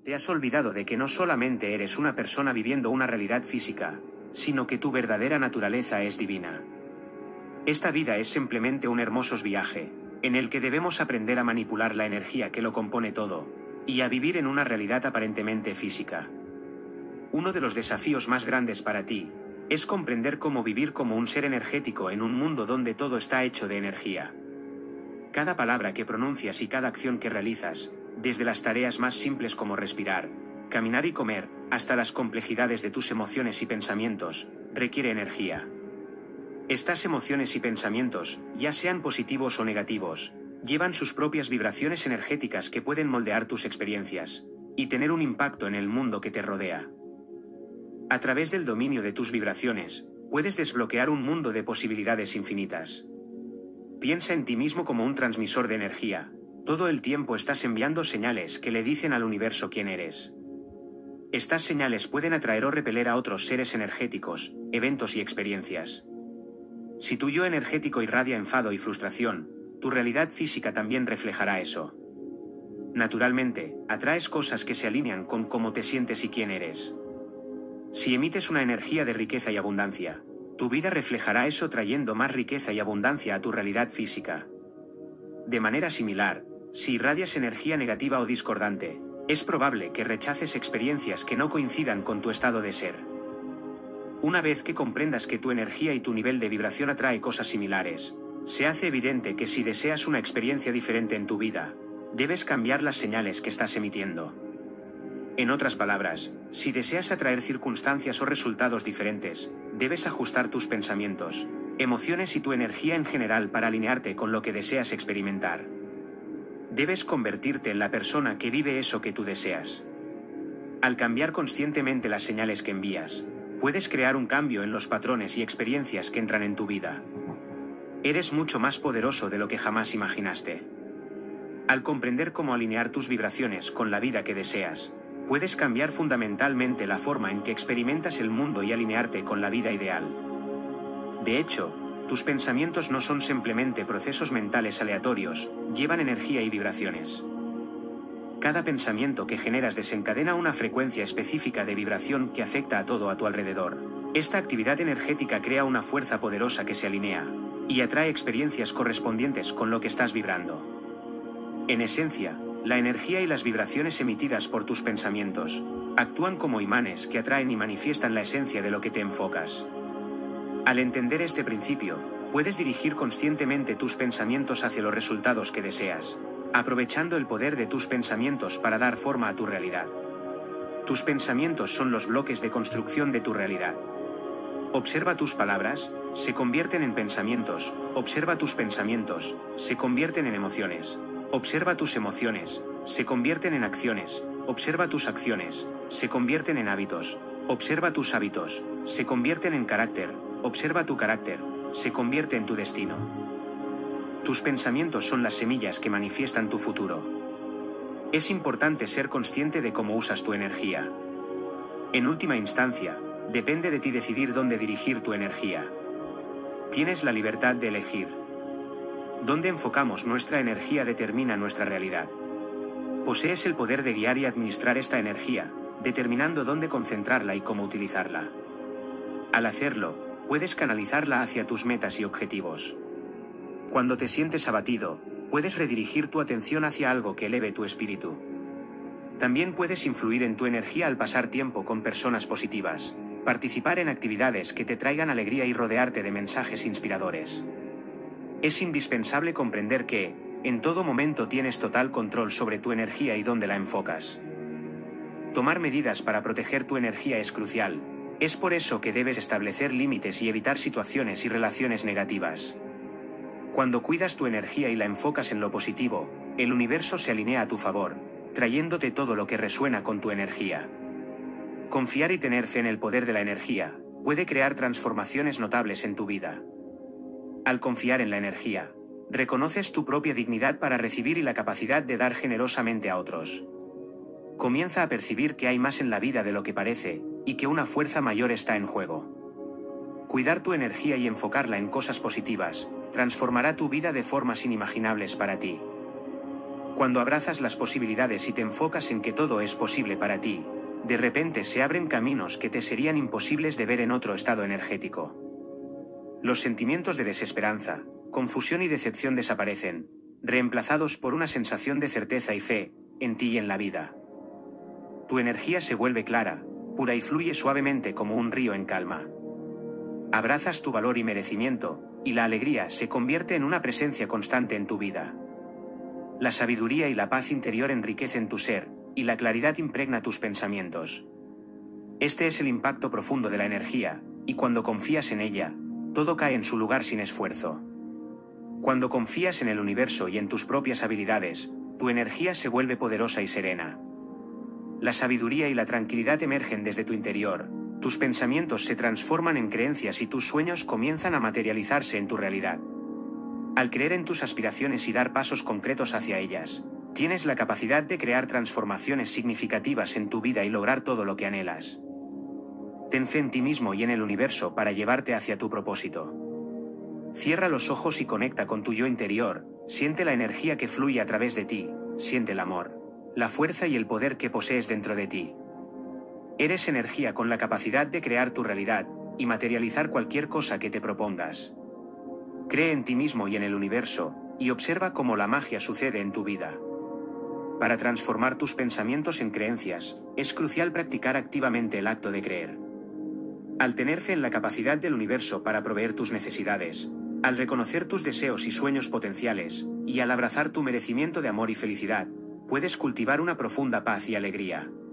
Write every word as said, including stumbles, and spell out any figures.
Te has olvidado de que no solamente eres una persona viviendo una realidad física, sino que tu verdadera naturaleza es divina. Esta vida es simplemente un hermoso viaje, en el que debemos aprender a manipular la energía que lo compone todo, y a vivir en una realidad aparentemente física. Uno de los desafíos más grandes para ti, es comprender cómo vivir como un ser energético en un mundo donde todo está hecho de energía. Cada palabra que pronuncias y cada acción que realizas, desde las tareas más simples como respirar, caminar y comer, hasta las complejidades de tus emociones y pensamientos, requiere energía. Estas emociones y pensamientos, ya sean positivos o negativos, llevan sus propias vibraciones energéticas que pueden moldear tus experiencias, y tener un impacto en el mundo que te rodea. A través del dominio de tus vibraciones, puedes desbloquear un mundo de posibilidades infinitas. Piensa en ti mismo como un transmisor de energía. Todo el tiempo estás enviando señales que le dicen al universo quién eres. Estas señales pueden atraer o repeler a otros seres energéticos, eventos y experiencias. Si tu yo energético irradia enfado y frustración, tu realidad física también reflejará eso. Naturalmente, atraes cosas que se alinean con cómo te sientes y quién eres. Si emites una energía de riqueza y abundancia, tu vida reflejará eso trayendo más riqueza y abundancia a tu realidad física. De manera similar, si irradias energía negativa o discordante, es probable que rechaces experiencias que no coincidan con tu estado de ser. Una vez que comprendas que tu energía y tu nivel de vibración atrae cosas similares, se hace evidente que si deseas una experiencia diferente en tu vida, debes cambiar las señales que estás emitiendo. En otras palabras, si deseas atraer circunstancias o resultados diferentes, debes ajustar tus pensamientos, emociones y tu energía en general para alinearte con lo que deseas experimentar. Debes convertirte en la persona que vive eso que tú deseas. Al cambiar conscientemente las señales que envías, puedes crear un cambio en los patrones y experiencias que entran en tu vida. Eres mucho más poderoso de lo que jamás imaginaste. Al comprender cómo alinear tus vibraciones con la vida que deseas, puedes cambiar fundamentalmente la forma en que experimentas el mundo y alinearte con la vida ideal. De hecho, tus pensamientos no son simplemente procesos mentales aleatorios, llevan energía y vibraciones. Cada pensamiento que generas desencadena una frecuencia específica de vibración que afecta a todo a tu alrededor. Esta actividad energética crea una fuerza poderosa que se alinea, y atrae experiencias correspondientes con lo que estás vibrando. En esencia, la energía y las vibraciones emitidas por tus pensamientos actúan como imanes que atraen y manifiestan la esencia de lo que te enfocas. Al entender este principio, puedes dirigir conscientemente tus pensamientos hacia los resultados que deseas, aprovechando el poder de tus pensamientos para dar forma a tu realidad. Tus pensamientos son los bloques de construcción de tu realidad. Observa tus palabras, se convierten en pensamientos, observa tus pensamientos, se convierten en emociones. Observa tus emociones, se convierten en acciones, observa tus acciones, se convierten en hábitos, observa tus hábitos, se convierten en carácter, observa tu carácter, se convierte en tu destino. Tus pensamientos son las semillas que manifiestan tu futuro. Es importante ser consciente de cómo usas tu energía. En última instancia, depende de ti decidir dónde dirigir tu energía. Tienes la libertad de elegir. Dónde enfocamos nuestra energía determina nuestra realidad. Posees el poder de guiar y administrar esta energía, determinando dónde concentrarla y cómo utilizarla. Al hacerlo, puedes canalizarla hacia tus metas y objetivos. Cuando te sientes abatido, puedes redirigir tu atención hacia algo que eleve tu espíritu. También puedes influir en tu energía al pasar tiempo con personas positivas, participar en actividades que te traigan alegría y rodearte de mensajes inspiradores. Es indispensable comprender que, en todo momento tienes total control sobre tu energía y dónde la enfocas. Tomar medidas para proteger tu energía es crucial. Es por eso que debes establecer límites y evitar situaciones y relaciones negativas. Cuando cuidas tu energía y la enfocas en lo positivo, el universo se alinea a tu favor, trayéndote todo lo que resuena con tu energía. Confiar y tener fe en el poder de la energía puede crear transformaciones notables en tu vida. Al confiar en la energía, reconoces tu propia dignidad para recibir y la capacidad de dar generosamente a otros. Comienza a percibir que hay más en la vida de lo que parece, y que una fuerza mayor está en juego. Cuidar tu energía y enfocarla en cosas positivas transformará tu vida de formas inimaginables para ti. Cuando abrazas las posibilidades y te enfocas en que todo es posible para ti, de repente se abren caminos que te serían imposibles de ver en otro estado energético. Los sentimientos de desesperanza, confusión y decepción desaparecen, reemplazados por una sensación de certeza y fe, en ti y en la vida. Tu energía se vuelve clara, pura y fluye suavemente como un río en calma. Abrazas tu valor y merecimiento, y la alegría se convierte en una presencia constante en tu vida. La sabiduría y la paz interior enriquecen tu ser, y la claridad impregna tus pensamientos. Este es el impacto profundo de la energía, y cuando confías en ella, todo cae en su lugar sin esfuerzo. Cuando confías en el universo y en tus propias habilidades, tu energía se vuelve poderosa y serena. La sabiduría y la tranquilidad emergen desde tu interior, tus pensamientos se transforman en creencias y tus sueños comienzan a materializarse en tu realidad. Al creer en tus aspiraciones y dar pasos concretos hacia ellas, tienes la capacidad de crear transformaciones significativas en tu vida y lograr todo lo que anhelas. Ten fe en ti mismo y en el universo para llevarte hacia tu propósito. Cierra los ojos y conecta con tu yo interior, siente la energía que fluye a través de ti, siente el amor, la fuerza y el poder que posees dentro de ti. Eres energía con la capacidad de crear tu realidad y materializar cualquier cosa que te propongas. Cree en ti mismo y en el universo, y observa cómo la magia sucede en tu vida. Para transformar tus pensamientos en creencias, es crucial practicar activamente el acto de creer. Al tener fe en la capacidad del universo para proveer tus necesidades, al reconocer tus deseos y sueños potenciales, y al abrazar tu merecimiento de amor y felicidad, puedes cultivar una profunda paz y alegría.